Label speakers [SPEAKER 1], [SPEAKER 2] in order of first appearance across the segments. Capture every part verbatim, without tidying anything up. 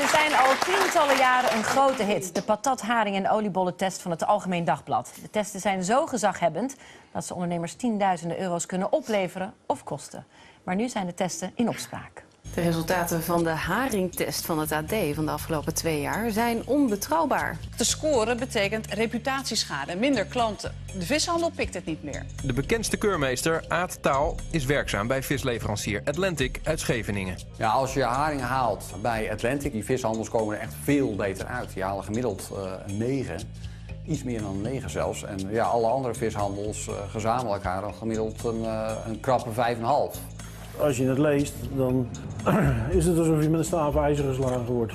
[SPEAKER 1] Ze zijn al tientallen jaren een grote hit. De patat, haring en oliebollentest van het Algemeen Dagblad. De testen zijn zo gezaghebbend dat ze ondernemers tienduizenden euro's kunnen opleveren of kosten. Maar nu zijn de testen in opspraak.
[SPEAKER 2] De resultaten van de haringtest van het A D van de afgelopen twee jaar zijn onbetrouwbaar.
[SPEAKER 3] Te scoren betekent reputatieschade en minder klanten. De vishandel pikt het niet meer.
[SPEAKER 4] De bekendste keurmeester, Aad Taal, is werkzaam bij visleverancier Atlantic uit Scheveningen.
[SPEAKER 5] Ja, als je haring haalt bij Atlantic, die vishandels komen er echt veel beter uit. Die halen gemiddeld uh, een negen, iets meer dan een negen zelfs. En ja, alle andere vishandels uh, gezamenlijk halen gemiddeld een, uh, een krappe vijf komma vijf.
[SPEAKER 6] Als je het leest, dan is het alsof je met een staaf ijzer geslagen wordt.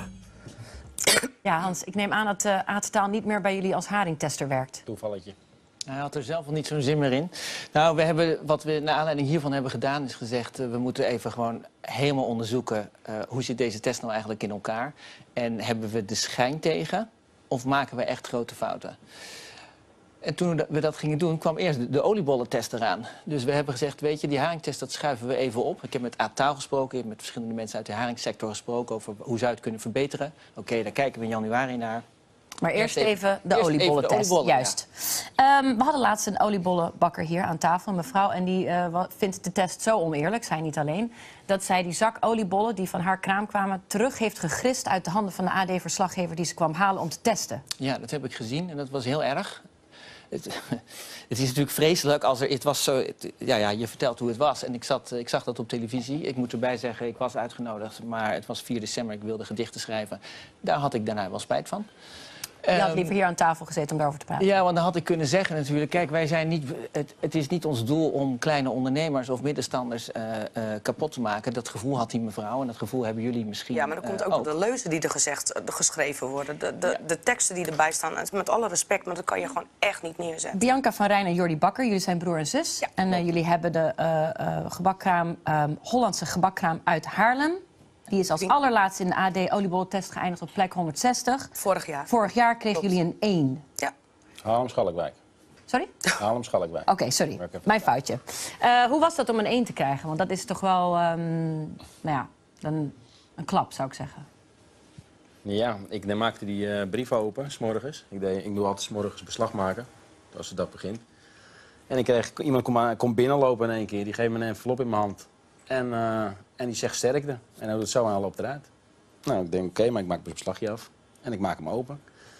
[SPEAKER 1] Ja, Hans, ik neem aan dat uh, Aad Taal niet meer bij jullie als haringtester werkt.
[SPEAKER 7] Toevalletje.
[SPEAKER 8] Hij had er zelf al niet zo'n zin meer in. Nou, we hebben, wat we naar aanleiding hiervan hebben gedaan, is gezegd... Uh, we moeten even gewoon helemaal onderzoeken uh, hoe zit deze test nou eigenlijk in elkaar. En hebben we de schijn tegen of maken we echt grote fouten? En toen we dat gingen doen, kwam eerst de, de oliebollentest eraan. Dus we hebben gezegd, weet je, die haringtest, dat schuiven we even op. Ik heb met Aad Taal gesproken, ik heb met verschillende mensen uit de haringsector gesproken... over hoe zou je het kunnen verbeteren. Oké, okay, daar kijken we in januari naar.
[SPEAKER 1] Maar eerst, eerst even de
[SPEAKER 8] eerst
[SPEAKER 1] oliebollentest,
[SPEAKER 8] even de oliebollen,
[SPEAKER 1] juist. Ja. Um, we hadden laatst een oliebollenbakker hier aan tafel, een mevrouw... en die uh, vindt de test zo oneerlijk, zij niet alleen... dat zij die zak oliebollen die van haar kraam kwamen... terug heeft gegrist uit de handen van de A D-verslaggever... die ze kwam halen om te testen.
[SPEAKER 8] Ja, dat heb ik gezien en dat was heel erg. Het, het is natuurlijk vreselijk als er... Het was zo, het, ja, ja, je vertelt hoe het was. En ik, zat, ik zag dat op televisie. Ik moet erbij zeggen, ik was uitgenodigd. Maar het was vier december, ik wilde gedichten schrijven. Daar had ik daarna wel spijt van.
[SPEAKER 1] Je had liever hier aan tafel gezeten om daarover te praten.
[SPEAKER 8] Ja, want dan had ik kunnen zeggen natuurlijk... Kijk, wij zijn niet, het, het is niet ons doel om kleine ondernemers of middenstanders uh, uh, kapot te maken. Dat gevoel had die mevrouw en dat gevoel hebben jullie misschien.
[SPEAKER 9] Ja, maar dan komt ook,
[SPEAKER 8] uh, ook.
[SPEAKER 9] de leuzen die er gezegd, geschreven worden. De, de, ja. de teksten die erbij staan. Met alle respect, maar dat kan je gewoon echt niet neerzetten.
[SPEAKER 1] Bianca van Rijn en Jordi Bakker, jullie zijn broer en zus. Ja. En uh, jullie hebben de uh, uh, gebakkraam, um, Hollandse gebakkraam uit Haarlem. Die is als allerlaatste in de A D oliebollentest geëindigd op plek honderdzestig.
[SPEAKER 9] Vorig jaar.
[SPEAKER 1] Vorig jaar kregen jullie een één.
[SPEAKER 9] Ja.
[SPEAKER 7] Haarlem-Schalkwijk.
[SPEAKER 1] Sorry?
[SPEAKER 7] Haarlem-Schalkwijk.
[SPEAKER 1] Oké, okay, sorry. Mijn foutje. Uh, hoe was dat om een één te krijgen? Want dat is toch wel, um, nou ja, een, een klap, zou ik zeggen.
[SPEAKER 7] Ja, ik maakte die uh, brief open, 's morgens. Ik, deed, ik doe altijd 's morgens beslag maken, als de dag begint. En ik kreeg, iemand komt kom binnenlopen in één keer, die geeft me een envelop in mijn hand. En, uh, en die zegt sterkte. En hij doet het zo en hij loopt eruit. Nou, ik denk, oké, okay, maar ik maak het beslagje af. En ik maak hem open.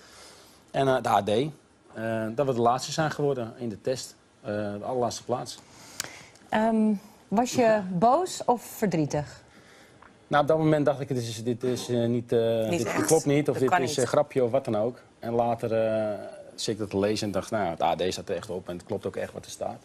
[SPEAKER 7] En uh, de A D, uh, dat we de laatste zijn geworden in de test. Uh, de allerlaatste plaats.
[SPEAKER 1] Um, was je ja. boos of verdrietig?
[SPEAKER 7] Nou, op dat moment dacht ik, dit, is, dit, is, uh, niet, uh,
[SPEAKER 9] niet
[SPEAKER 7] dit klopt niet. Of
[SPEAKER 9] dat
[SPEAKER 7] dit is een uh, grapje of wat dan ook. En later uh, zit ik dat te lezen en dacht, nou, het A D staat er echt op. En het klopt ook echt wat er staat.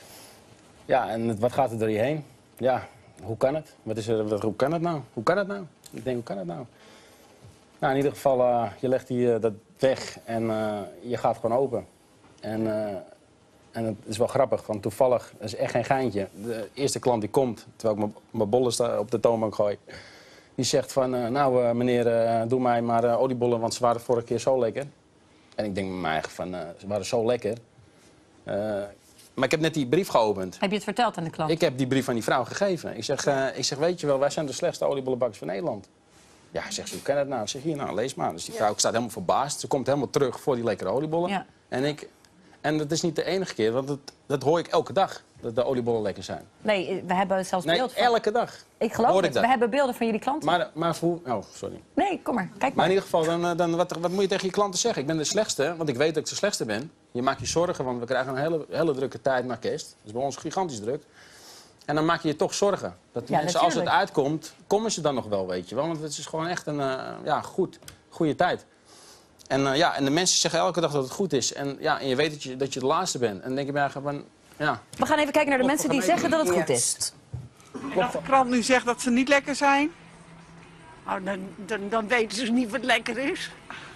[SPEAKER 7] Ja, en het, wat gaat er door je heen? Ja, hoe kan het? Wat is er, hoe kan het nou? Hoe kan het nou? Ik denk, hoe kan het nou? Nou, in ieder geval, uh, je legt die, uh, dat weg en uh, je gaat gewoon open. En, uh, en het is wel grappig, want toevallig, dat is echt geen geintje. De eerste klant die komt, terwijl ik mijn bollen op de toonbank gooi... die zegt van, uh, nou uh, meneer, uh, doe mij maar uh, oliebollen, want ze waren de vorige keer zo lekker. En ik denk met mij eigen van, uh, ze waren zo lekker. Uh, Maar ik heb net die brief geopend.
[SPEAKER 1] Heb je het verteld aan de klant?
[SPEAKER 7] Ik heb die brief aan die vrouw gegeven. Ik zeg, uh, ik zeg weet je wel, wij zijn de slechtste oliebollenbakkers van Nederland. Ja, zegt ze, hoe kan dat nou? Ik zeg, hier, nou, lees maar. Dus die vrouw staat helemaal verbaasd. Ze komt helemaal terug voor die lekkere oliebollen. Ja. En, ik, en dat is niet de enige keer, want dat, dat hoor ik elke dag. Dat de oliebollen lekker zijn.
[SPEAKER 1] Nee, we hebben zelfs
[SPEAKER 7] nee,
[SPEAKER 1] beelden van...
[SPEAKER 7] elke dag.
[SPEAKER 1] Ik geloof het. We hebben beelden van jullie klanten.
[SPEAKER 7] Maar, maar voor... Oh, sorry.
[SPEAKER 1] Nee, kom maar. Kijk maar.
[SPEAKER 7] Maar in ieder geval, dan, dan, wat, wat moet je tegen je klanten zeggen? Ik ben de slechtste, want ik weet dat ik de slechtste ben. Je maakt je zorgen, want we krijgen een hele, hele drukke tijd na kerst. Dat is bij ons gigantisch druk. En dan maak je je toch zorgen. Dat ja, mensen, als het uitkomt, komen ze dan nog wel, weet je wel. Want het is gewoon echt een uh, ja, goed, goede tijd. En, uh, ja, en de mensen zeggen elke dag dat het goed is. En, ja, en je weet dat je, dat je de laatste bent. En dan denk je bij eigenlijk van... Ja.
[SPEAKER 1] We gaan even kijken naar de mensen die zeggen dat het goed is.
[SPEAKER 10] En als de krant nu zegt dat ze niet lekker zijn, nou, dan, dan, dan weten ze niet wat lekker is.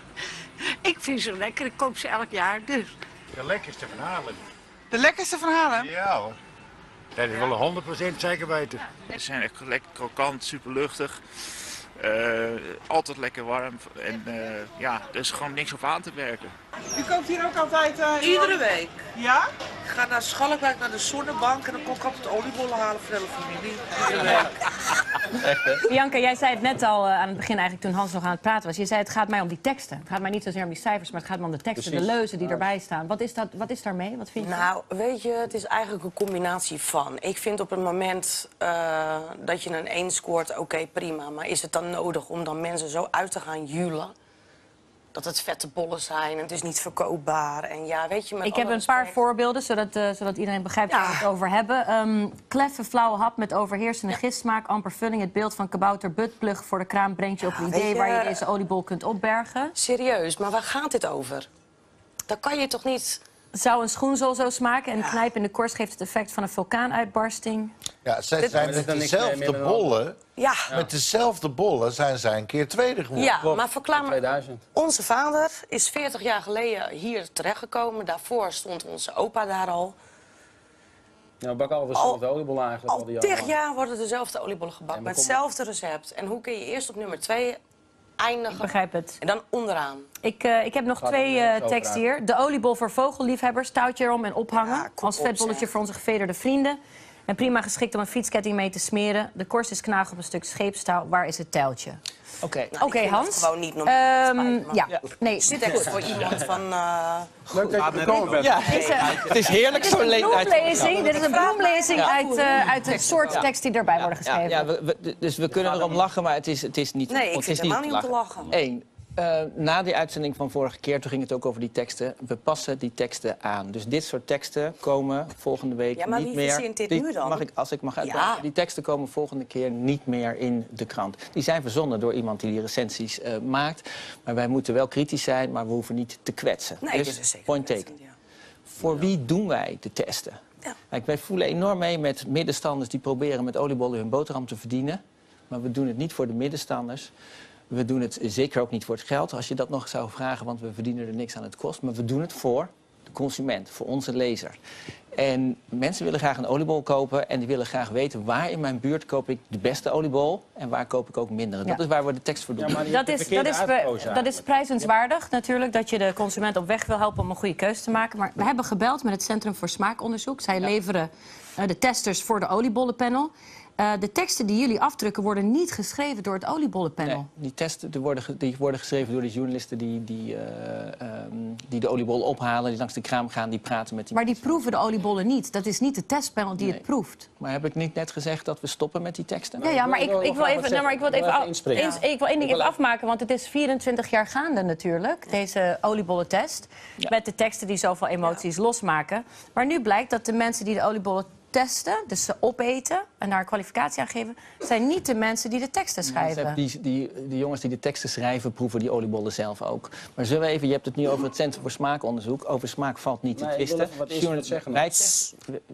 [SPEAKER 10] Ik vind ze lekker, ik koop ze elk jaar dus.
[SPEAKER 11] De lekkerste van Haarlem.
[SPEAKER 10] De lekkerste van Haarlem?
[SPEAKER 11] Ja hoor. Dat is wel honderd procent zeker weten.
[SPEAKER 12] Ze zijn echt lekker krokant, super luchtig. Uh, altijd lekker warm en uh, ja, er is gewoon niks op aan te werken.
[SPEAKER 10] U koopt hier ook altijd? Uh,
[SPEAKER 13] Iedere week.
[SPEAKER 10] Ja?
[SPEAKER 13] Ik ga naar Schalkwijk, naar de Zonnebank en dan kom ik altijd oliebollen halen voor de hele familie. Iedere week.
[SPEAKER 7] Echt, hè?
[SPEAKER 1] Bianca, jij zei het net al uh, aan het begin, eigenlijk toen Hans nog aan het praten was. Je zei het gaat mij om die teksten. Het gaat mij niet zozeer om die cijfers, maar het gaat me om de teksten,
[SPEAKER 9] Precies.
[SPEAKER 1] de leuzen die erbij staan. Wat is, dat, wat is daarmee? Wat vind je?
[SPEAKER 9] Nou, weet je, het is eigenlijk een combinatie van. Ik vind op het moment uh, dat je een één scoort, oké, okay, prima. Maar is het dan nodig om dan mensen zo uit te gaan julen? Dat het vette bollen zijn en het is niet verkoopbaar. En ja, weet je, met
[SPEAKER 1] Ik heb een paar voorbeelden, zodat, uh, zodat iedereen begrijpt waar we het over hebben. Um, kleffe, flauwe hap met overheersende gistsmaak, amper vulling. Het beeld van kabouter buttplug voor de kraam brengt je op een
[SPEAKER 9] Ja,
[SPEAKER 1] idee
[SPEAKER 9] je,
[SPEAKER 1] waar je deze oliebol kunt opbergen.
[SPEAKER 9] Serieus, maar waar gaat dit over? Dan kan je toch niet...
[SPEAKER 1] Zou een schoenzool zo smaken en een knijp in de korst geeft het effect van een vulkaanuitbarsting.
[SPEAKER 13] Ja, zij
[SPEAKER 9] Dit-
[SPEAKER 13] zijn
[SPEAKER 9] Maar
[SPEAKER 13] met
[SPEAKER 9] dat is
[SPEAKER 13] dezelfde
[SPEAKER 9] niks meer dan-
[SPEAKER 13] bollen.
[SPEAKER 9] Ja.
[SPEAKER 13] Met dezelfde bollen zijn zij een keer tweede geworden.
[SPEAKER 9] Ja, maar verklaar me.
[SPEAKER 7] tweeduizend.
[SPEAKER 9] Onze vader is veertig jaar geleden hier terechtgekomen. Daarvoor stond onze opa daar al.
[SPEAKER 7] Ja, we bakken al dezelfde oliebollen eigenlijk. Al die
[SPEAKER 9] Tig
[SPEAKER 7] jaren.
[SPEAKER 9] jaar worden dezelfde oliebollen gebakken
[SPEAKER 7] En
[SPEAKER 9] met
[SPEAKER 7] bijvoorbeeld-
[SPEAKER 9] hetzelfde recept. En hoe kun je eerst op nummer twee eindigen?
[SPEAKER 1] Ik begrijp het.
[SPEAKER 9] En dan onderaan.
[SPEAKER 1] Ik, uh, ik heb nog
[SPEAKER 9] Gaat
[SPEAKER 1] twee
[SPEAKER 9] er nergens
[SPEAKER 1] uh,
[SPEAKER 9] over
[SPEAKER 1] teksten
[SPEAKER 9] uit.
[SPEAKER 1] hier. De oliebol voor vogelliefhebbers, touwtje erom en ophangen. Als
[SPEAKER 9] op,
[SPEAKER 1] vetbolletje
[SPEAKER 9] zeg.
[SPEAKER 1] voor onze gevederde vrienden. En prima geschikt om een fietsketting mee te smeren. De korst is knagen op een stuk scheepstouw. Waar is het touwtje?
[SPEAKER 8] Oké,
[SPEAKER 9] Nou, ik
[SPEAKER 1] Oké,
[SPEAKER 9] vind dat
[SPEAKER 1] Hans.
[SPEAKER 9] gewoon niet normaal.
[SPEAKER 1] Ehm,
[SPEAKER 9] Spijt me.
[SPEAKER 1] ja, nee.
[SPEAKER 9] Dit is voor iemand van... Uh,
[SPEAKER 7] Leuk dat je gekomen bent.
[SPEAKER 1] Ja, het is, uh,
[SPEAKER 8] Het is heerlijk
[SPEAKER 1] Dit is
[SPEAKER 8] zo
[SPEAKER 1] een
[SPEAKER 8] leuk uit.
[SPEAKER 1] bloemlezing. Dit is een bloemlezing
[SPEAKER 8] Ja.
[SPEAKER 1] uit, uh, uit het soort
[SPEAKER 8] Ja.
[SPEAKER 1] tekst die erbij worden geschreven.
[SPEAKER 8] Ja, ja, we, we- dus we kunnen erom lachen, maar het is, het is niet...
[SPEAKER 9] Nee, ik
[SPEAKER 8] het
[SPEAKER 9] vind
[SPEAKER 8] is
[SPEAKER 9] het helemaal niet om te lachen.
[SPEAKER 8] Eén, uh, na die uitzending van vorige keer, toen ging het ook over die teksten. We passen die teksten aan. Dus dit soort teksten komen volgende week
[SPEAKER 9] Ja, maar
[SPEAKER 8] niet
[SPEAKER 9] wie
[SPEAKER 8] meer...
[SPEAKER 9] verzint dit
[SPEAKER 8] die,
[SPEAKER 9] nu dan?
[SPEAKER 8] Mag ik, als ik mag uitleggen?
[SPEAKER 9] Ja.
[SPEAKER 8] Die teksten komen volgende keer niet meer in de krant. Die zijn verzonnen door iemand die die recensies uh, maakt. Maar wij moeten wel kritisch zijn, maar we hoeven niet te kwetsen.
[SPEAKER 9] Nee,
[SPEAKER 8] dus,
[SPEAKER 9] dit is zeker
[SPEAKER 8] point taken. Voor wie doen wij de testen?
[SPEAKER 9] Ja.
[SPEAKER 8] Kijk, wij voelen enorm mee met middenstanders die proberen met oliebollen hun boterham te verdienen. Maar we doen het niet voor de middenstanders. We doen het zeker ook niet voor het geld, als je dat nog zou vragen, want we verdienen er niks aan het kost. Maar we doen het voor de consument, voor onze lezer. En mensen willen graag een oliebol kopen en die willen graag weten waar in mijn buurt koop ik de beste oliebol en waar koop ik ook minder.
[SPEAKER 1] Ja.
[SPEAKER 8] Dat is waar we de tekst voor doen.
[SPEAKER 1] Dat is, dat, is, dat is prijzenswaardig natuurlijk, dat je de consument op weg wil helpen om een goede keuze te maken. Maar we hebben gebeld met het Centrum voor Smaakonderzoek. Zij leveren uh, de testers voor de oliebollenpanel. Uh, de teksten die jullie afdrukken worden niet geschreven door het oliebollenpanel.
[SPEAKER 8] Nee, die testen die worden, ge- die worden geschreven door de journalisten die, die, uh, um, die de oliebollen ophalen, die langs de kraam gaan, die praten met die...
[SPEAKER 1] Maar die proeven de oliebollen niet. Dat is niet de testpanel die
[SPEAKER 8] Nee.
[SPEAKER 1] het proeft.
[SPEAKER 8] Maar heb ik niet net gezegd dat we stoppen met die teksten?
[SPEAKER 1] Ja, ja, maar ik, ik wil even, nou, maar ik wil het even, af-
[SPEAKER 8] inspringen.
[SPEAKER 1] eens- ik wil één ding even afmaken, want het is vierentwintig jaar gaande natuurlijk, deze oliebollentest. Met de teksten die zoveel emoties losmaken. Maar nu blijkt dat de mensen die de oliebollen testen, dus ze opeten en daar een kwalificatie aan geven, zijn niet de mensen die de teksten schrijven.
[SPEAKER 8] Die, die, die jongens die de teksten schrijven, proeven die oliebollen zelf ook. Maar zullen we even, je hebt het nu over het Centrum voor Smaakonderzoek. Over smaak valt niet te
[SPEAKER 7] Nee, ik wil
[SPEAKER 8] twisten.
[SPEAKER 7] even wat eerst
[SPEAKER 8] Journal-
[SPEAKER 7] wat zeggen.
[SPEAKER 8] wij testen-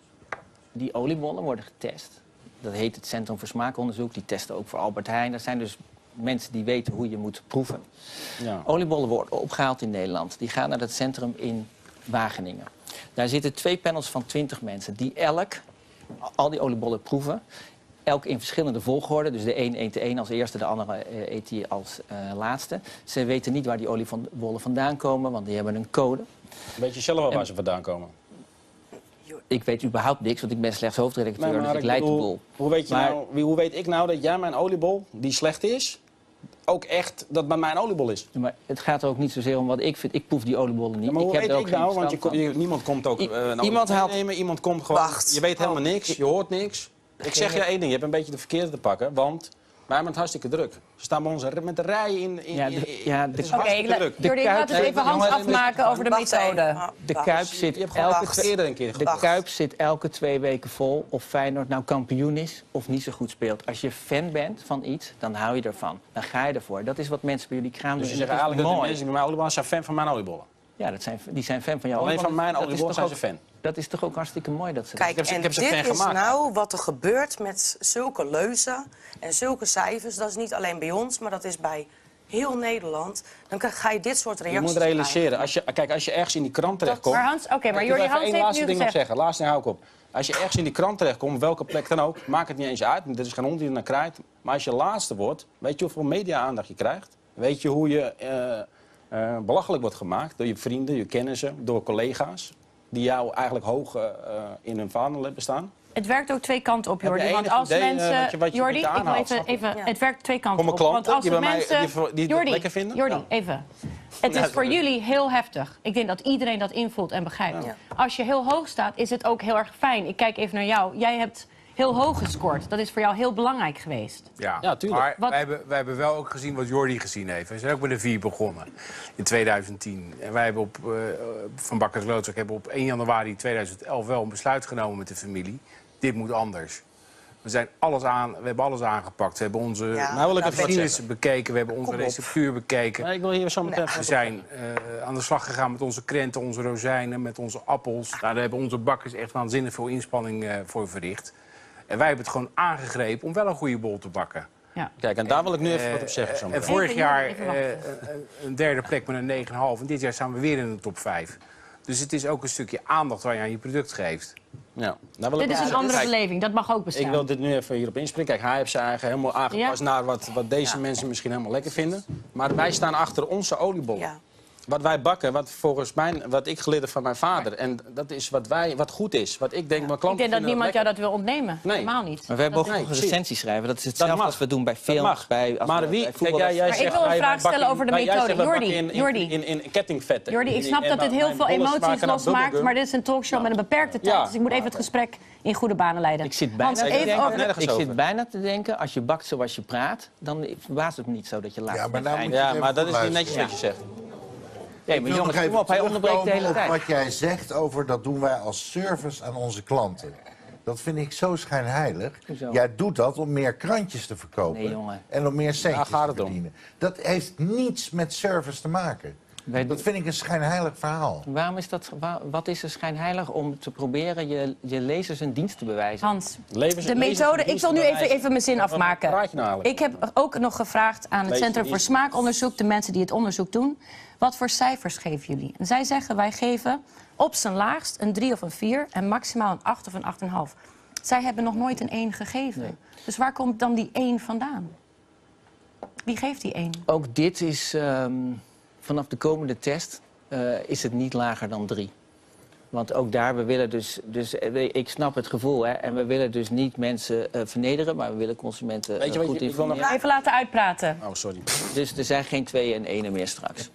[SPEAKER 8] die oliebollen worden getest. Dat heet het Centrum voor Smaakonderzoek. Die testen ook voor Albert Heijn. Dat zijn dus mensen die weten hoe je moet proeven.
[SPEAKER 7] Ja.
[SPEAKER 8] Oliebollen worden opgehaald in Nederland. Die gaan naar dat centrum in Wageningen. Daar zitten twee panels van twintig mensen die elk al die oliebollen proeven. Elk in verschillende volgorde. Dus de een eet de een als eerste, de andere uh, eet die als uh, laatste. Ze weten niet waar die oliebollen vandaan komen, want die hebben een code.
[SPEAKER 7] Weet je zelf wel waar ze vandaan komen?
[SPEAKER 8] Ik weet überhaupt niks, want ik ben slechts hoofdredacteur,
[SPEAKER 7] Nee, maar
[SPEAKER 8] dus ik leid de
[SPEAKER 7] bedoel,
[SPEAKER 8] boel.
[SPEAKER 7] Hoe weet, je
[SPEAKER 8] Maar-
[SPEAKER 7] nou, wie- hoe weet ik nou dat jij mijn oliebol, die slecht is, ook echt dat bij mijn oliebol is?
[SPEAKER 8] Maar het gaat er ook niet zozeer om wat ik vind. Ik proef die oliebollen niet.
[SPEAKER 7] Ja, maar hoe
[SPEAKER 8] ik heb
[SPEAKER 7] weet
[SPEAKER 8] er ook
[SPEAKER 7] ik nou?
[SPEAKER 8] geen
[SPEAKER 7] Want je,
[SPEAKER 8] verstand
[SPEAKER 7] ko-
[SPEAKER 8] van.
[SPEAKER 7] je- niemand komt ook
[SPEAKER 8] I-
[SPEAKER 7] uh, een
[SPEAKER 8] iemand
[SPEAKER 7] oliebol
[SPEAKER 8] haalt-
[SPEAKER 7] nemen. Iemand komt gewoon...
[SPEAKER 9] Wacht.
[SPEAKER 7] Je weet helemaal
[SPEAKER 8] Oh,
[SPEAKER 7] niks,
[SPEAKER 8] ik-
[SPEAKER 7] je hoort niks. Ik zeg je één ding, je hebt een beetje de verkeerde te pakken, want... Wij hebben het hartstikke druk. Ze staan bij ons met de rijen in... in,
[SPEAKER 8] Ja, de-
[SPEAKER 7] in-
[SPEAKER 8] ja,
[SPEAKER 7] het
[SPEAKER 8] de-
[SPEAKER 7] is
[SPEAKER 1] Oké,
[SPEAKER 7] hartstikke
[SPEAKER 1] ik-
[SPEAKER 7] druk.
[SPEAKER 1] Jordi, laten we
[SPEAKER 8] Kuip-
[SPEAKER 1] even Hans
[SPEAKER 8] jongens,
[SPEAKER 1] afmaken over de
[SPEAKER 9] Wacht even.
[SPEAKER 1] methode.
[SPEAKER 9] Ah,
[SPEAKER 8] De
[SPEAKER 9] wacht.
[SPEAKER 8] Kuip zit
[SPEAKER 7] Je hebt gewoon
[SPEAKER 8] elke
[SPEAKER 7] wacht. eerder een keer
[SPEAKER 8] De
[SPEAKER 7] gewacht.
[SPEAKER 8] Kuip zit elke twee weken vol of Feyenoord nou kampioen is of niet zo goed speelt. Als je fan bent van iets, dan hou je ervan. Dan ga je ervoor. Dat is wat mensen bij jullie kraam
[SPEAKER 7] Dus
[SPEAKER 8] doen.
[SPEAKER 7] je
[SPEAKER 8] En
[SPEAKER 7] zegt
[SPEAKER 8] dat is
[SPEAKER 7] eigenlijk dat de
[SPEAKER 8] mooi.
[SPEAKER 7] mensen die bij mij oliebollen zijn fan van mijn oliebollen.
[SPEAKER 8] Ja, dat zijn, die zijn fan van jou.
[SPEAKER 7] Alleen van mijn oliebollen zijn ze fan.
[SPEAKER 8] Dat is toch ook hartstikke mooi dat ze...
[SPEAKER 9] Kijk,
[SPEAKER 7] Ik heb ze- ik
[SPEAKER 9] en
[SPEAKER 7] heb ze
[SPEAKER 9] dit
[SPEAKER 7] fan
[SPEAKER 9] is
[SPEAKER 7] gemaakt.
[SPEAKER 9] nou wat er gebeurt met zulke leuzen en zulke cijfers. Dat is niet alleen bij ons, maar dat is bij heel Nederland. Dan krijg- ga je dit soort
[SPEAKER 7] Je
[SPEAKER 9] reacties
[SPEAKER 7] moet realiseren, als je, kijk, als je ergens in die krant terechtkomt...
[SPEAKER 1] Maar Hans, oké, maar
[SPEAKER 7] Ik
[SPEAKER 1] Jordi,
[SPEAKER 7] wil even
[SPEAKER 1] Hans
[SPEAKER 7] één
[SPEAKER 1] heeft
[SPEAKER 7] laatste
[SPEAKER 1] nu
[SPEAKER 7] ding nog
[SPEAKER 1] gezegd...
[SPEAKER 7] zeggen. Laatste ding hou ik op. Als je ergens in die krant terechtkomt, op welke plek dan ook, maakt het niet eens uit. Er is geen hond die er naar krijgt. Maar als je laatste wordt, weet je hoeveel media-aandacht je krijgt? Weet je hoe je uh, uh, belachelijk wordt gemaakt door je vrienden, je kennissen, door collega's... die jou eigenlijk hoog uh, in hun vaandel hebben staan?
[SPEAKER 1] Het werkt ook twee kanten op,
[SPEAKER 7] Heb je
[SPEAKER 1] Jordi. Want
[SPEAKER 7] enig
[SPEAKER 1] als
[SPEAKER 7] idee,
[SPEAKER 1] mensen...
[SPEAKER 7] eh, wat je- wat je
[SPEAKER 1] Jordi,
[SPEAKER 7] niet
[SPEAKER 1] ik wil
[SPEAKER 7] aanhaalt,
[SPEAKER 1] even...
[SPEAKER 7] snap je?
[SPEAKER 1] even
[SPEAKER 2] Ja.
[SPEAKER 1] Het werkt twee kanten
[SPEAKER 7] Voor
[SPEAKER 1] op.
[SPEAKER 7] mijn
[SPEAKER 1] Want
[SPEAKER 7] klanten,
[SPEAKER 1] als
[SPEAKER 7] die
[SPEAKER 1] er
[SPEAKER 7] bij mij-
[SPEAKER 1] mensen...
[SPEAKER 7] die- die het
[SPEAKER 1] Jordi,
[SPEAKER 7] lekker vinden?
[SPEAKER 1] Jordi,
[SPEAKER 7] Ja.
[SPEAKER 1] even. Het is
[SPEAKER 7] Ja,
[SPEAKER 1] voor
[SPEAKER 7] dat-
[SPEAKER 1] jullie heel heftig. Ik denk dat iedereen dat invoelt en begrijpt.
[SPEAKER 2] Ja.
[SPEAKER 1] Als je heel hoog staat, is het ook heel erg fijn. Ik kijk even naar jou. Jij hebt heel hoog gescoord. Dat is voor jou heel belangrijk geweest.
[SPEAKER 14] Ja,
[SPEAKER 7] Ja, tuurlijk.
[SPEAKER 14] maar
[SPEAKER 1] Wat-
[SPEAKER 14] wij hebben, wij hebben wel ook gezien wat Jordi gezien heeft. We zijn ook bij de vier begonnen in tweeduizend tien. En wij hebben op, uh, van Bakkers Loodzak hebben op één januari tweeduizend elf wel een besluit genomen met de familie. Dit moet anders. We, zijn alles aan, we hebben alles aangepakt. We hebben onze
[SPEAKER 2] Ja,
[SPEAKER 7] nou wil ik even wat
[SPEAKER 14] geschiedenis
[SPEAKER 7] zeggen.
[SPEAKER 14] bekeken. We hebben onze
[SPEAKER 2] Kom op.
[SPEAKER 14] receptuur bekeken.
[SPEAKER 7] Nee, ik wil hier zo meteen
[SPEAKER 2] Nee.
[SPEAKER 14] We zijn uh, aan de slag gegaan met onze krenten, onze rozijnen, met onze appels. Nou, daar hebben onze bakkers echt waanzinnig veel inspanning uh, voor verricht. En wij hebben het gewoon aangegrepen om wel een goede bol te bakken.
[SPEAKER 1] Ja.
[SPEAKER 7] Kijk, en daar wil ik nu even
[SPEAKER 14] Eh,
[SPEAKER 7] wat op zeggen. Zo
[SPEAKER 14] En
[SPEAKER 7] meteen.
[SPEAKER 14] vorig
[SPEAKER 1] Even,
[SPEAKER 14] jaar
[SPEAKER 1] even wachten.
[SPEAKER 14] eh, een- een derde plek met een negen komma vijf. En dit jaar staan we weer in de top vijf. Dus het is ook een stukje aandacht waar je aan je product geeft.
[SPEAKER 7] Ja. Nou wil ik
[SPEAKER 1] Dit is
[SPEAKER 7] wel-
[SPEAKER 1] een andere
[SPEAKER 7] Kijk,
[SPEAKER 1] beleving. Dat mag ook bestaan.
[SPEAKER 7] Ik wil dit nu even hierop inspringen. Kijk, hij heeft zijn eigen helemaal aangepast
[SPEAKER 1] Ja.
[SPEAKER 7] naar wat, wat deze mensen misschien helemaal lekker vinden. Maar wij staan achter onze oliebollen.
[SPEAKER 2] Ja.
[SPEAKER 7] Wat wij bakken, wat volgens mij, wat ik geleerd heb van mijn vader. En dat is wat, wij, wat goed is. Wat ik denk, mijn
[SPEAKER 1] Ik
[SPEAKER 7] klanten
[SPEAKER 1] denk dat
[SPEAKER 7] vinden
[SPEAKER 1] niemand jou
[SPEAKER 7] lekker.
[SPEAKER 1] dat wil ontnemen.
[SPEAKER 7] Nee.
[SPEAKER 1] Helemaal niet.
[SPEAKER 8] Maar wij
[SPEAKER 1] Dat-
[SPEAKER 8] mogen
[SPEAKER 7] nee,
[SPEAKER 8] ook een
[SPEAKER 7] precies.
[SPEAKER 8] recensie schrijven. Dat is hetzelfde
[SPEAKER 7] mag.
[SPEAKER 8] als we doen bij
[SPEAKER 7] Dat
[SPEAKER 8] films,
[SPEAKER 7] mag.
[SPEAKER 8] bij, als
[SPEAKER 7] Maar
[SPEAKER 8] we-
[SPEAKER 7] wie,
[SPEAKER 8] bij
[SPEAKER 7] kijk,
[SPEAKER 8] voetbal.
[SPEAKER 7] jij, jij
[SPEAKER 1] Maar ik
[SPEAKER 7] zegt,
[SPEAKER 1] wil een
[SPEAKER 7] wij-
[SPEAKER 1] vraag
[SPEAKER 7] wij bakken
[SPEAKER 1] stellen
[SPEAKER 7] in-
[SPEAKER 1] over de
[SPEAKER 7] wij- jij
[SPEAKER 1] methode.
[SPEAKER 7] zegt, wij
[SPEAKER 1] Jordi,
[SPEAKER 7] bakken in,
[SPEAKER 1] Jordi.
[SPEAKER 7] In, in, in kettingvetten.
[SPEAKER 1] Jordi, ik
[SPEAKER 7] In-
[SPEAKER 1] snap
[SPEAKER 7] in-
[SPEAKER 1] dat dit
[SPEAKER 7] en
[SPEAKER 1] heel
[SPEAKER 7] mijn
[SPEAKER 1] veel
[SPEAKER 7] bollen
[SPEAKER 1] emoties
[SPEAKER 7] smaken naar
[SPEAKER 1] losmaakt,
[SPEAKER 7] bubblegum.
[SPEAKER 1] maar dit is een talkshow met een beperkte tijd.
[SPEAKER 7] Ja.
[SPEAKER 1] Dus ik moet even het gesprek in goede banen leiden.
[SPEAKER 8] Ik zit bijna,
[SPEAKER 1] Hans,
[SPEAKER 8] te
[SPEAKER 1] even
[SPEAKER 8] denken-
[SPEAKER 1] over de-
[SPEAKER 7] nergens
[SPEAKER 8] ik
[SPEAKER 7] over.
[SPEAKER 8] zit bijna te denken, als je bakt zoals je praat, dan verbaast het me niet zo dat je laat.
[SPEAKER 13] Ja, maar nou moet je
[SPEAKER 7] Ja,
[SPEAKER 13] even
[SPEAKER 7] maar dat is
[SPEAKER 13] goed
[SPEAKER 7] niet netjes
[SPEAKER 13] luisteren.
[SPEAKER 7] wat je zegt.
[SPEAKER 8] Nee,
[SPEAKER 13] Ik
[SPEAKER 8] maar
[SPEAKER 13] wil
[SPEAKER 8] jongens,
[SPEAKER 13] nog
[SPEAKER 8] kom
[SPEAKER 13] even
[SPEAKER 8] op, hij onderbreekt de hele
[SPEAKER 13] terugkomen op
[SPEAKER 8] tijd.
[SPEAKER 13] wat jij zegt over dat doen wij als service aan onze klanten. Dat vind ik zo schijnheilig.
[SPEAKER 8] Hoezo?
[SPEAKER 13] Jij doet dat om meer krantjes te verkopen.
[SPEAKER 8] Nee, jongen.
[SPEAKER 13] En om meer centjes
[SPEAKER 7] Daar gaat
[SPEAKER 13] te
[SPEAKER 7] het om.
[SPEAKER 13] verdienen. Dat heeft niets met service te maken.
[SPEAKER 8] Wij
[SPEAKER 13] Dat
[SPEAKER 8] doen-
[SPEAKER 13] vind ik een schijnheilig verhaal.
[SPEAKER 8] Waarom is dat, wa- wat is er schijnheilig om te proberen je, je lezers een dienst te bewijzen?
[SPEAKER 1] Hans,
[SPEAKER 7] Levens-
[SPEAKER 1] de
[SPEAKER 7] lezers
[SPEAKER 1] methode...
[SPEAKER 7] een
[SPEAKER 1] Ik zal nu
[SPEAKER 7] dienst
[SPEAKER 1] even,
[SPEAKER 7] bewijzen.
[SPEAKER 1] even mijn zin
[SPEAKER 7] Wat- wat
[SPEAKER 1] afmaken.
[SPEAKER 7] praat je nou eigenlijk?
[SPEAKER 1] Ik heb ook nog gevraagd aan het
[SPEAKER 7] Lees
[SPEAKER 1] Centrum
[SPEAKER 7] je
[SPEAKER 1] voor
[SPEAKER 7] die-
[SPEAKER 1] Smaakonderzoek... de mensen die het onderzoek doen, wat voor cijfers geven jullie? En zij zeggen, wij geven op zijn laagst een drie of een vier... en maximaal een acht of een acht komma vijf. Zij hebben nog nooit een één gegeven.
[SPEAKER 8] Nee.
[SPEAKER 1] Dus waar komt dan die één vandaan? Wie geeft die één?
[SPEAKER 8] Ook dit is, ehm, vanaf de komende test, eh, is het niet lager dan drie. Want ook daar, we willen dus, dus eh, ik snap het gevoel, hè, en we willen dus niet mensen eh, vernederen, maar we willen consumenten
[SPEAKER 7] Weet je
[SPEAKER 8] eh,
[SPEAKER 7] wat
[SPEAKER 8] goed
[SPEAKER 7] je- ik wil nog-
[SPEAKER 8] informeren.
[SPEAKER 1] Even laten uitpraten.
[SPEAKER 7] Oh, sorry.
[SPEAKER 8] Dus er zijn geen tweeën en enen meer straks.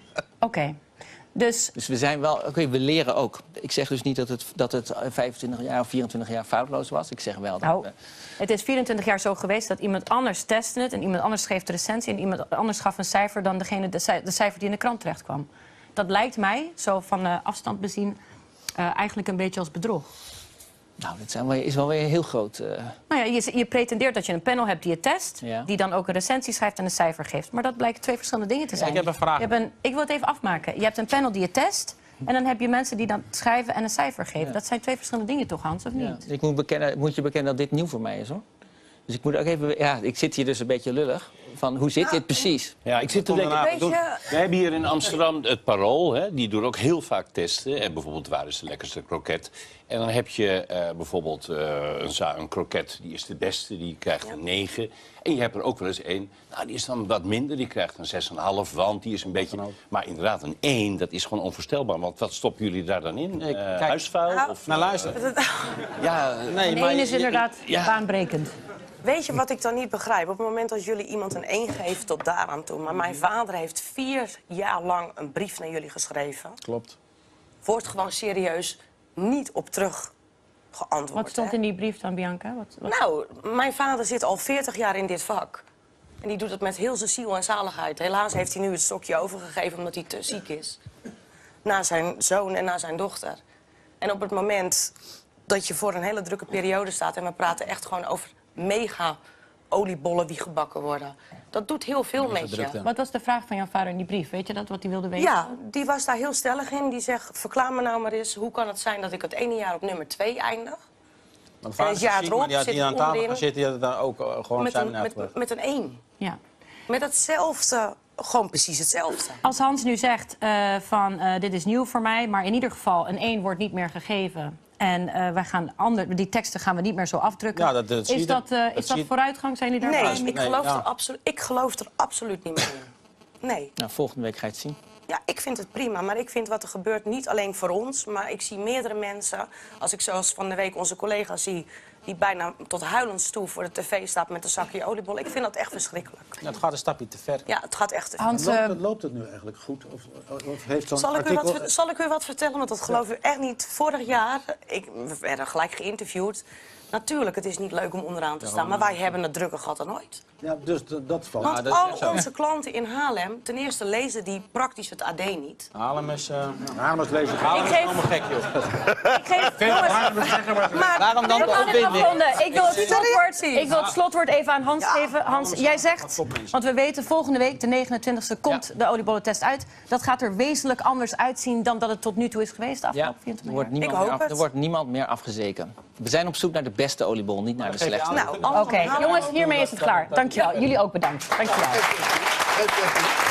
[SPEAKER 1] Oké. Dus
[SPEAKER 8] Dus we zijn wel, oké, we leren ook. Ik zeg dus niet dat het, dat het vijfentwintig jaar of vierentwintig jaar foutloos was. Ik zeg wel dat
[SPEAKER 1] Nou,
[SPEAKER 8] we...
[SPEAKER 1] het is vierentwintig jaar zo geweest dat iemand anders testte het... en iemand anders schreef de recensie en iemand anders gaf een cijfer... dan degene, de, cij- de cijfer die in de krant terecht kwam. Dat lijkt mij, zo van eh, afstand bezien, eh, eigenlijk een beetje als bedrog.
[SPEAKER 8] Nou, dat zijn wel, is wel weer heel groot. eh,
[SPEAKER 1] Nou ja, je, je pretendeert dat je een panel hebt die het test...
[SPEAKER 8] Ja.
[SPEAKER 1] die dan ook een recensie schrijft en een cijfer geeft. Maar dat blijken twee verschillende dingen te zijn.
[SPEAKER 7] ik heb een vraag.
[SPEAKER 1] Je hebt een, ik wil het even afmaken. Je hebt een panel die het test... en dan heb je mensen die dan schrijven en een cijfer geven.
[SPEAKER 8] Ja.
[SPEAKER 1] Dat zijn twee verschillende dingen toch, Hans, of
[SPEAKER 8] ja.
[SPEAKER 1] niet?
[SPEAKER 8] Ik moet, bekennen, moet je bekennen dat dit nieuw voor mij is, hoor. Dus ik moet ook even... Ja, ik zit hier dus een beetje lullig. Van, hoe zit dit precies?
[SPEAKER 15] Ja, ik zit te denken.
[SPEAKER 2] Weet je-
[SPEAKER 15] We hebben hier in Amsterdam het Parool. Hè, die doen ook heel vaak testen. En bijvoorbeeld, waar is de lekkerste kroket? En dan heb je eh, bijvoorbeeld eh, een, za- een kroket, die is de beste, die krijgt een negen. En je hebt er ook wel eens één, nou, die is dan wat minder, die krijgt een zes komma vijf, want die is een beetje... Maar inderdaad, een één, dat is gewoon onvoorstelbaar. Want wat stoppen jullie daar dan in?
[SPEAKER 7] Nee,
[SPEAKER 15] Eh,
[SPEAKER 7] kijk.
[SPEAKER 15] huisvuil?
[SPEAKER 2] Nou,
[SPEAKER 15] of,
[SPEAKER 7] Nou, luister.
[SPEAKER 15] ja,
[SPEAKER 7] Nee,
[SPEAKER 1] Een
[SPEAKER 7] maar
[SPEAKER 1] één is
[SPEAKER 7] je-
[SPEAKER 1] inderdaad
[SPEAKER 15] ja.
[SPEAKER 1] baanbrekend.
[SPEAKER 9] Weet je wat ik dan niet begrijp? Op het moment dat jullie iemand een één geven tot daaraan toe. Maar mijn vader heeft vier jaar lang een brief naar jullie geschreven.
[SPEAKER 7] Klopt.
[SPEAKER 9] Wordt gewoon serieus niet op terug geantwoord.
[SPEAKER 1] Wat stond
[SPEAKER 9] hè?
[SPEAKER 1] in die brief dan, Bianca? Wat, wat...
[SPEAKER 9] Nou, mijn vader zit al veertig jaar in dit vak. En die doet het met heel zijn ziel en zaligheid. Helaas heeft hij nu het stokje overgegeven omdat hij te ziek is. Naar zijn zoon en naar zijn dochter. En op het moment dat je voor een hele drukke periode staat... en we praten echt gewoon over mega oliebollen die gebakken worden. Dat doet heel veel met je.
[SPEAKER 1] Wat was de vraag van jouw vader in die brief? Weet je dat, wat hij wilde weten?
[SPEAKER 9] Ja, die was daar heel stellig in. Die zegt, verklaar me nou maar eens... hoe kan het zijn dat ik het ene jaar op nummer twee eindig...
[SPEAKER 7] Want
[SPEAKER 9] En het jaar
[SPEAKER 7] ziek,
[SPEAKER 9] erop
[SPEAKER 7] maar die had
[SPEAKER 9] zit
[SPEAKER 7] hier aan tafel
[SPEAKER 9] onderin
[SPEAKER 7] gezeten, die had het dan ook eh, gewoon
[SPEAKER 9] met
[SPEAKER 7] zijn
[SPEAKER 9] een, met,
[SPEAKER 7] uitgelegd.
[SPEAKER 9] met een één.
[SPEAKER 1] Ja.
[SPEAKER 9] Met hetzelfde, gewoon precies hetzelfde.
[SPEAKER 1] Als Hans nu zegt uh, van uh, dit is nieuw voor mij, maar in ieder geval een één wordt niet meer gegeven. En uh, wij gaan ander, die teksten gaan we niet meer zo afdrukken.
[SPEAKER 7] Ja, dat- dat zie
[SPEAKER 1] is
[SPEAKER 7] je
[SPEAKER 1] dat, uh,
[SPEAKER 7] dat
[SPEAKER 1] is dat
[SPEAKER 7] zie je-
[SPEAKER 1] vooruitgang? Zijn jullie daar
[SPEAKER 9] Nee,
[SPEAKER 1] blij mee?
[SPEAKER 9] ik geloof,
[SPEAKER 7] ja.
[SPEAKER 9] er absolu- ik geloof er absoluut niet meer in. Nee.
[SPEAKER 8] Nou, volgende week ga je het zien.
[SPEAKER 9] Ja, ik vind het prima, maar ik vind wat er gebeurt niet alleen voor ons, maar ik zie meerdere mensen, als ik zoals van de week onze collega zie, die bijna tot huilens toe voor de tv staat met een zakje oliebollen. Ik vind dat echt verschrikkelijk.
[SPEAKER 7] Ja, het gaat een stapje te ver.
[SPEAKER 9] Ja, het gaat echt te ver.
[SPEAKER 1] Hans,
[SPEAKER 6] Loopt,
[SPEAKER 1] eh,
[SPEAKER 6] het, loopt het nu eigenlijk goed? Of, of heeft zo'n
[SPEAKER 9] Zal ik, u
[SPEAKER 6] artikel...
[SPEAKER 9] wat, ver- zal ik u wat vertellen? Want dat geloof u echt niet. Vorig jaar, ik, we werden gelijk geïnterviewd. Natuurlijk, het is niet leuk om onderaan te staan, maar wij hebben het drukker gehad dan ooit.
[SPEAKER 6] Ja, dus d- dat valt.
[SPEAKER 9] Want
[SPEAKER 7] Ja, dat is
[SPEAKER 9] al
[SPEAKER 7] zo.
[SPEAKER 9] onze klanten in Haarlem, ten eerste lezen die praktisch het A D niet.
[SPEAKER 7] Haarlem is... Uh,
[SPEAKER 6] Haarlem is lezen.
[SPEAKER 7] Haarlem is
[SPEAKER 9] geef-
[SPEAKER 7] allemaal gek, joh.
[SPEAKER 9] Ik geef, jongens, maar,
[SPEAKER 8] Waarom dan
[SPEAKER 1] We
[SPEAKER 8] de
[SPEAKER 1] gaan dit
[SPEAKER 8] opwinding?
[SPEAKER 1] afronden. Ik wil het
[SPEAKER 9] Serieus?
[SPEAKER 1] slotwoord, ik wil het slotwoord even aan Hans
[SPEAKER 9] Ja.
[SPEAKER 1] geven. Hans, jij zegt, want we weten volgende week, de negenentwintigste, komt de oliebollentest uit. Dat gaat er wezenlijk anders uitzien dan dat het tot nu toe is geweest de
[SPEAKER 8] Ja,
[SPEAKER 1] afgelopen
[SPEAKER 8] er
[SPEAKER 1] vierentwintig
[SPEAKER 8] wordt,
[SPEAKER 1] jaar.
[SPEAKER 8] niemand
[SPEAKER 9] Ik
[SPEAKER 8] meer
[SPEAKER 9] hoop
[SPEAKER 8] af,
[SPEAKER 9] het.
[SPEAKER 8] er wordt niemand meer afgezeken. We zijn op zoek naar de beste oliebol, niet naar de slechtste.
[SPEAKER 9] nou, allemaal
[SPEAKER 1] Oké, jongens, hiermee is het klaar. Dankjewel. Jullie ook bedankt. Dankjewel.